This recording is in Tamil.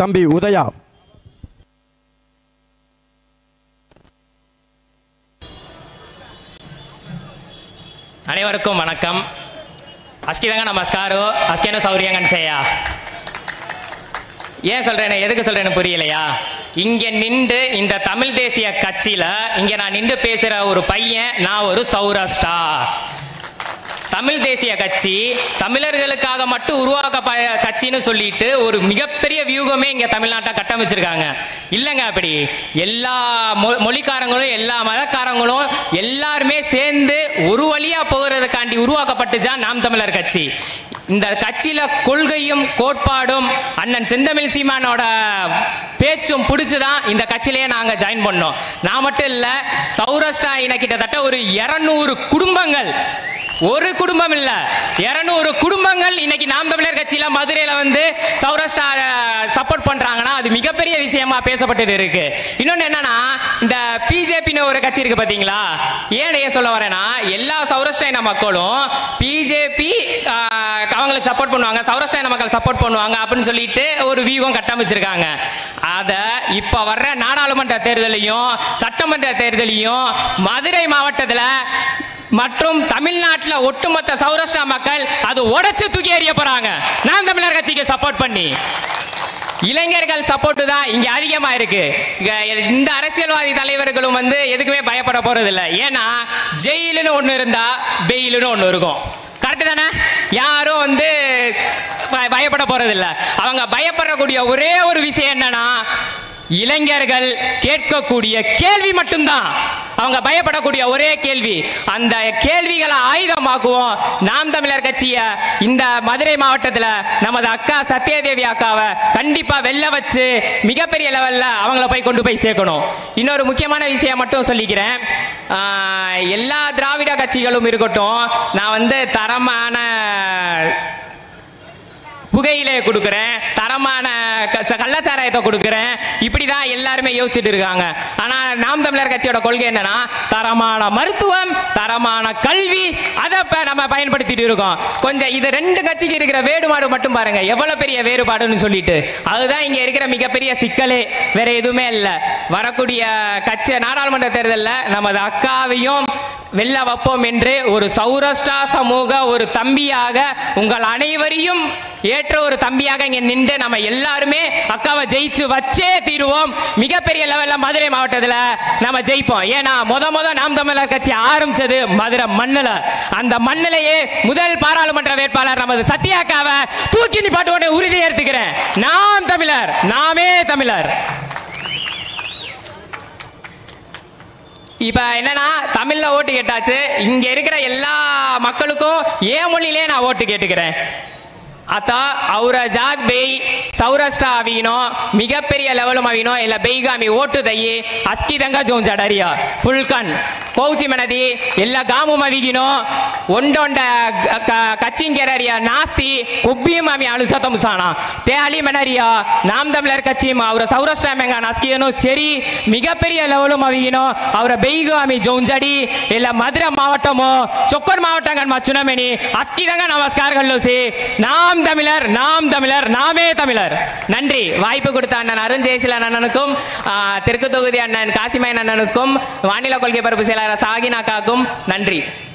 தம்பி உதயா. அனைவருக்கும் வணக்கம். அஸ்கிதங்க நமஸ்காரோ அஸ்கேனோ சௌரியங்கன் செய்யா. ஏன் சொல்றேன்னு எதுக்கு சொல்றேன்னு புரியலையா? இங்க நின்று இந்த தமிழ் தேசிய கட்சியில இங்க நான் நின்று பேசுற ஒரு பையன், நான் ஒரு சௌராஷ்டிரா. தமிழ் தேசிய கட்சி தமிழர்களுக்காக மட்டும் உருவாக்க கட்சின்னு சொல்லிட்டு ஒரு மிகப்பெரிய வியூகமே இங்க தமிழ்நாட்டை கட்டமைச்சிருக்காங்க. இல்லைங்க, அப்படி எல்லா மொழிக்காரங்களும் எல்லா மதக்காரங்களும் எல்லாருமே சேர்ந்து ஒரு வழியா போகிறதுக்காண்டி உருவாக்கப்பட்டுச்சா நாம் தமிழர் கட்சி. இந்த கட்சியில கொள்கையும் கோட்பாடும் அண்ணன் செந்தமிழ் சீமானோட பேச்சும் பிடிச்சுதான் இந்த கட்சியிலேயே நாங்க ஜாயின் பண்ணோம். நான் மட்டும் இல்ல, சௌராஷ்டிரா இன கிட்டத்தட்ட ஒரு 200 குடும்பங்கள், ஒரு குடும்பம் இல்ல 200 குடும்பங்கள் இன்னைக்கு நாம் தமிழர் கட்சியில மதுரையில வந்து சௌராஷ்டிரா சப்போர்ட் பண்றாங்கன்னா அது மிகப்பெரிய விஷயமா பேசப்பட்டு இருக்கு. இன்னொன்னு என்னன்னா, இந்த பிஜேபின்னு ஒரு கட்சி இருக்கு பாத்தீங்களா? ஏன் சொல்ல வரேன்னா, எல்லா சௌராஷ்டிரா இன மக்களும் பிஜேபி அவங்களுக்கு சப்போர்ட் பண்ணுவாங்க, சௌராஷ்டிரா இன மக்கள் சப்போர்ட் பண்ணுவாங்க அப்படின்னு சொல்லிட்டு ஒரு வியூகம் கட்டமைச்சிருக்காங்க. அத இப்ப வர்ற நாடாளுமன்ற தேர்தலையும் சட்டமன்ற தேர்தலையும் மதுரை மாவட்டத்தில் மற்றும் தமிழ்நாட்டில் ஒட்டுமொத்த சௌராஷ்டிரா மக்கள் அது உடைச்சு தூக்கி எறிய போறாங்க நாம் தமிழர் கட்சிக்கு சப்போர்ட் பண்ணி. இளைஞர்கள் சப்போர்ட் தான் இங்க அதிகமா இருக்கு. இந்த அரசியல்வாதி தலைவர்களும் வந்து எதுக்குமே பயப்பட போறது இல்லை. ஏன்னா ஜெயிலுன்னு ஒண்ணு இருந்தா பெயிலுன்னு ஒண்ணு இருக்கும். கரெக்ட் தானே? யாரும் வந்து பயப்பட போறது இல்லை. அவங்க பயப்படக்கூடிய ஒரே ஒரு விஷயம் என்னன்னா, இளைஞர்கள் கேட்கக்கூடிய கேள்வி மட்டும்தான். அவங்க பயப்படக்கூடிய ஒரே கேள்வி. அந்த கேள்விகளை ஆயுதமாக்குவோம். நாம் தமிழர் கட்சிய இந்த மதுரை மாவட்டத்தில் நமது அக்கா சத்யதேவி அக்காவை கண்டிப்பா வெல்ல வச்சு மிகப்பெரிய லெவல்ல அவங்கள போய் கொண்டு போய் சேர்க்கணும். இன்னொரு முக்கியமான விஷயம் மட்டும் சொல்லிக்கிறேன். எல்லா திராவிட கட்சிகளும் இருக்கட்டும், நான் வந்து தரமான புகையிலே கொடுக்குறேன், தரமான கள்ளச்சாராயத்தை கொடுக்குறேன், இப்படிதான் எல்லாருமே யோசிச்சுட்டு இருக்காங்க. ஆனா நாம் தமிழர் கட்சியோட கொள்கை என்னன்னா, தரமான மருத்துவம், தரமான கல்வி, அதை நம்ம பயன்படுத்திட்டு இருக்கோம். கொஞ்சம் இது ரெண்டு கட்சிக்கு இருக்கிற வேறுபாடு மட்டும் பாருங்க, எவ்வளவு பெரிய வேறுபாடுன்னு சொல்லிட்டு. அதுதான் இங்க இருக்கிற மிகப்பெரிய சிக்கலே, வேற எதுவுமே இல்லை. வரக்கூடிய கட்சி நாடாளுமன்ற தேர்தலில் நமது அக்காவையும் வெல்ல வைப்போம் என்று ஒரு சௌராஷ்டிரா சமூக ஒரு தம்பியாக, உங்கள் அனைவரையும் ஏற்ற ஒரு தம்பியாக இங்க நின்று நம்ம எல்லாருமே அக்காவை ஜெயிச்சு வச்சே தீருவோம். மிகப்பெரிய லெவல்ல மதுரை மாவட்டத்தில் நம்ம ஜெயிப்போம். ஏன்னா முத நாம் தமிழர் கட்சி ஆரம்பிச்சது மதுரை மண்ணுல. அந்த மண்ணிலேயே முதல் பாராளுமன்ற வேட்பாளர் நமது சத்யா அக்காவை தூக்கி நிப்பாட்டு உறுதி ஏற்றுக்கிறேன். நாம் தமிழர், நாமே தமிழர். இப்ப என்னன்னா, தமிழ்ல ஓட்டு கேட்டாச்சு. இங்க இருக்கிற எல்லா மக்களுக்கும் ஏன் மொழியிலே நான் ஓட்டு கேட்டுக்கிறேன். आता ಅವರ ಜಾತ್ ಬೇಯಿ ಸೌರಾಷ್ಟ್ರ ಅವಿನೋ ಮಿಗಪೆರಿಯ ಲೆವೆಲ್ ಅವಿನೋ ಎಲ್ಲ ಬೇಯಿಗಾಮಿ ಓಟು ದಯ್ಯಿ ಅಸ್ಕಿದಂಗ ಜೋನ್ ಜಡರಿಯ ಫುಲ್ ಕನ್ ಪೌಚಿ ಮನದಿ ಎಲ್ಲ ಗಾಮು ಮವಿಗಿನೋ ಒಂಡೊಂಡ ಕಚ್ಚಿಂಗೆರರಿಯ ನಾಸ್ತಿ ಕೊಬ್ಬಿ ಮಾಮಿ ಅಳುಸತ ಮುಸಾಣ ತೇ ಅಲಿ ಮೆನರಿಯ நாம் தமிழர் கட்சியும் அவர சௌராஷ்டிரா மெங்கான அஸ்கியனோ செரி மிகப்பெரிய லெவலும் அவிகினோ அவர பெய்காமி ஜோஞ்சடி இல்ல மதுரை மாவட்டமோ சொக்கர் மாவட்டங்கள் மச்சுனமெனி அஸ்கிதங்க நமஸ்காரங்கள் சி நாம் தமிழர், நாம் தமிழர், நாமே தமிழர். நன்றி. வாய்ப்பு கொடுத்த அண்ணன் அருண் ஜெயசீலன் அண்ணனுக்கும், தெற்கு தொகுதி அண்ணன் காசிமயன் அண்ணனுக்கும், வானிலை கொள்கை பரப்பு செயலாளர் சாகினாக்காக்கும் நன்றி.